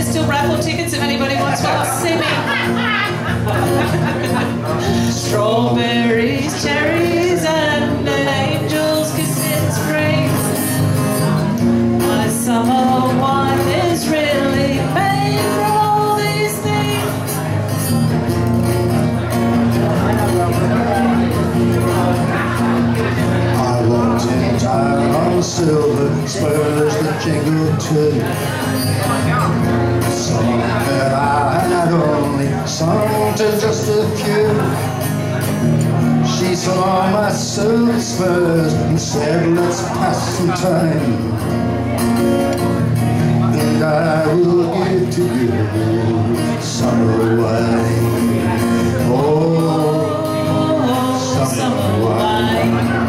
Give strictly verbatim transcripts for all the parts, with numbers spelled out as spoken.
there's still raffle tickets if anybody wants to see me. Strawberries, cherries, and an angel's kiss in spring. My summer wine is really made from all these things. I walked in town on silver spurs that jingled too. Song that I had only sung to just a few. She saw my silver spurs and said, let's pass some time, and I will give to you summer wine. Oh, summer wine.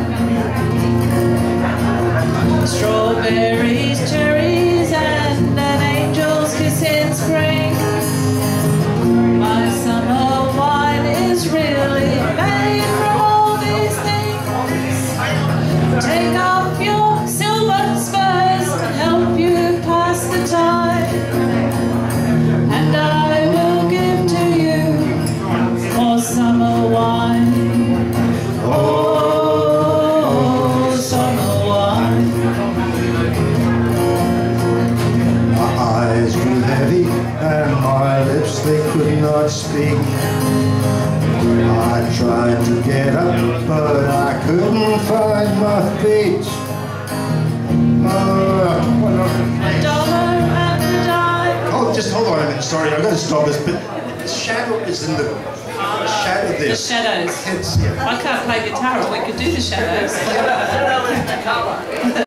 Strawberries, cherries, and an angel's kiss in spring. My summer wine is really made from all these things. Take off your silver spurs and help you pass the time, and I will give to you more summer wine. Oh, summer wine. My eyes grew heavy and my lips, they could not speak. I tried to get up, but I couldn't find my feet. Uh, A dollar and a dime. oh, just hold on a minute. Sorry, I've got to stop this. But the shadow is in the shadow. The This. shadows. I can't see it. I can't play guitar, or we could do the shadows.